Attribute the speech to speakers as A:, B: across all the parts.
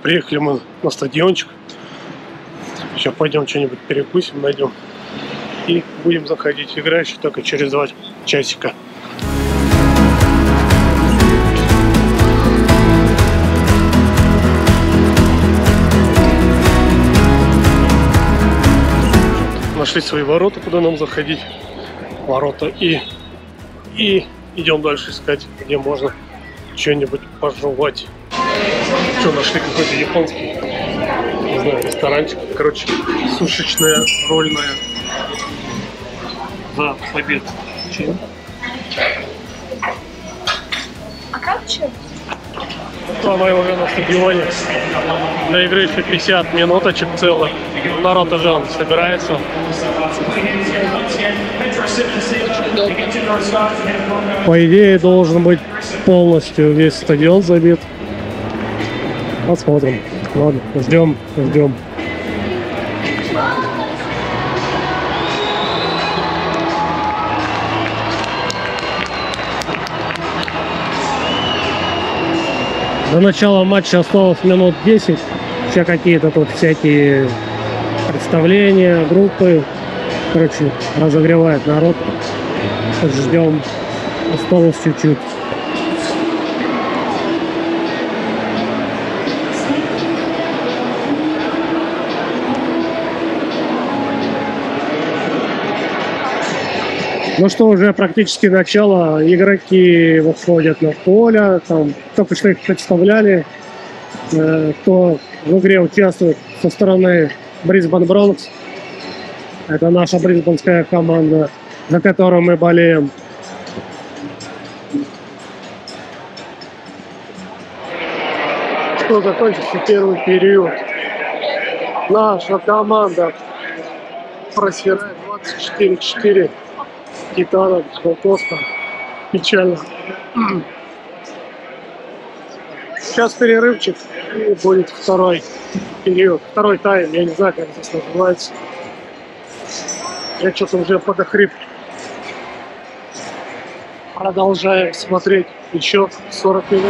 A: приехали мы на стадиончик. Сейчас пойдем что-нибудь перекусим, найдем. И будем заходить. Игра еще только через 2 часика. Нашли свои ворота, куда нам заходить. Ворота. И идем дальше искать, где можно что-нибудь пожевать. Что, нашли какой-то японский, не знаю, ресторанчик. Короче, сушечная, рольная. За обед. Чем?
B: А как чем?
A: Она уже на стадионе. До игры еще 50 минуточек целых. Народ уже он собирается. По идее, должен быть полностью весь стадион забит. Посмотрим. Ладно, ждем. До начала матча осталось минут 10. Все какие-то тут всякие представления, группы. Короче, разогревает народ. Ждем. Осталось чуть-чуть. Ну что, уже практически начало. Игроки выходят на поле. Там только что их представляли. Кто в игре участвует со стороны Брисбен Бронкс. Это наша брисбенская команда, за которую мы болеем. Что, закончился первый период. Наша команда просирает 24-4. Титана, Голкоста. Печально. Сейчас перерывчик, и будет второй период, второй тайм, я не знаю, как здесь называется. Я что-то уже подохрип. Продолжаем смотреть еще 40 минут.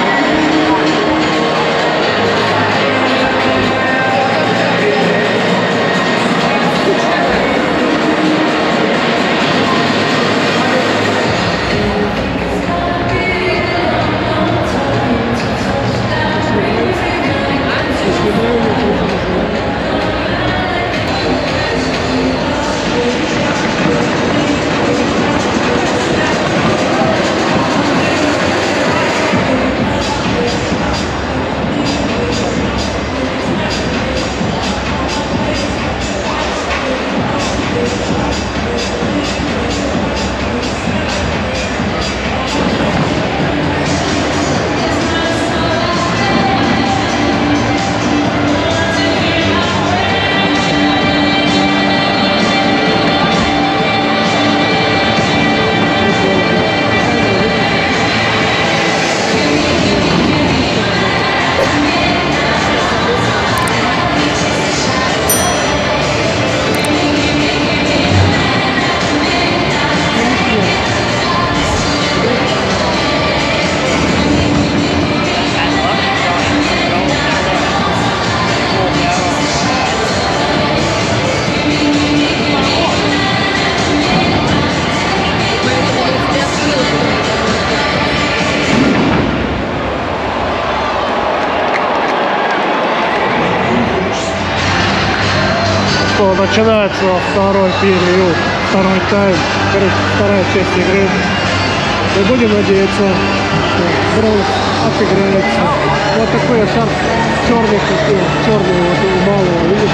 A: Начинается второй период, второй тайм, вторая часть игры. Мы будем надеяться, что Бронкс отыграется. Вот такой шар черный, черный вот у малого, видишь?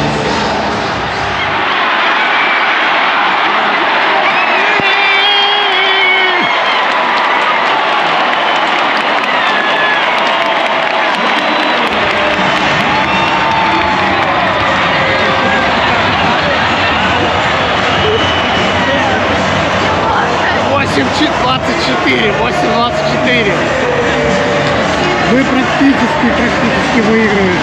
A: Мы практически выигрываем.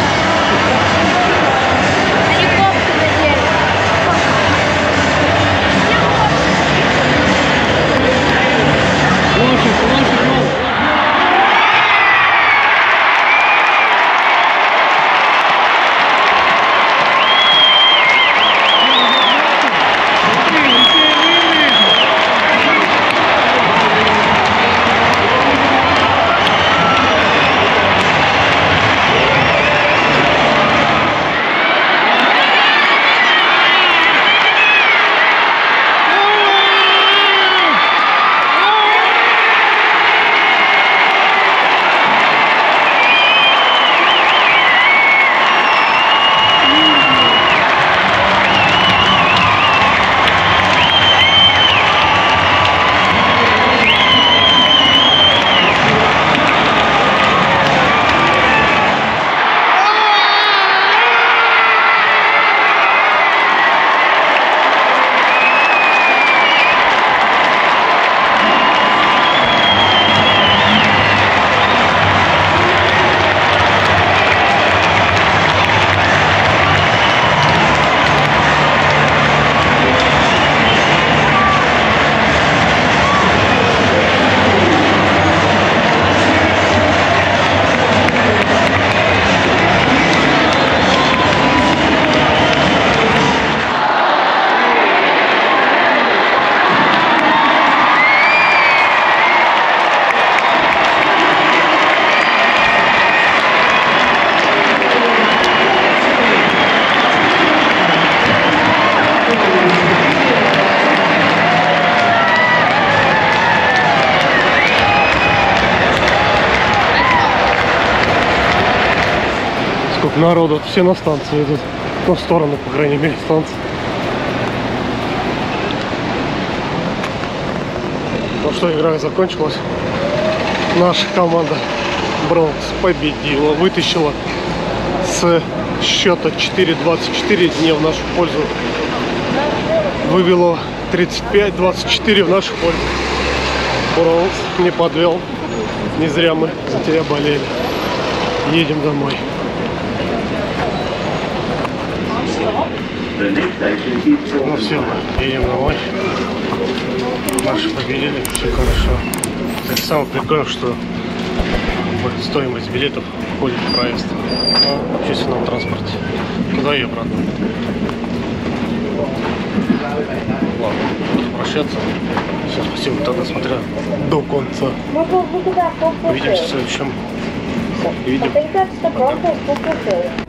A: Народу все на станции идут. Ну, в сторону, по крайней мере, станции. Ну что, игра закончилась. Наша команда Бронкс победила, вытащила с счета 4-24 дня в нашу пользу. Вывело 35-24 в нашу пользу. Бронкс не подвел. Не зря мы за тебя болели. Едем домой. Ну все, едем домой. Наши победили, все хорошо. Так, самое прикольное, что стоимость билетов входит в проезд на общественном транспорте. Туда и обратно. Ладно, буду прощаться. Всем спасибо, кто досмотрел до конца. Увидимся в следующем видео.